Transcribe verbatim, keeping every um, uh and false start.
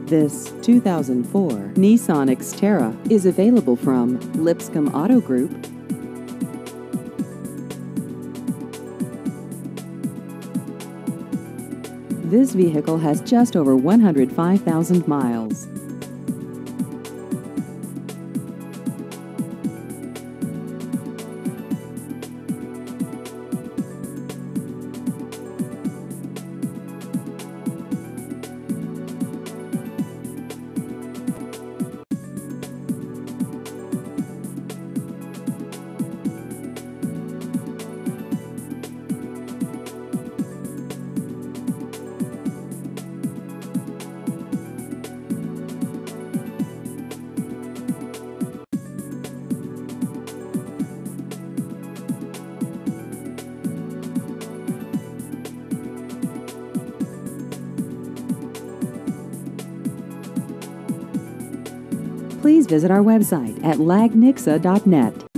This two thousand four Nissan Xterra is available from Lipscomb Auto Group. This vehicle has just over one hundred five thousand miles. Please visit our website at lag nixa dot net.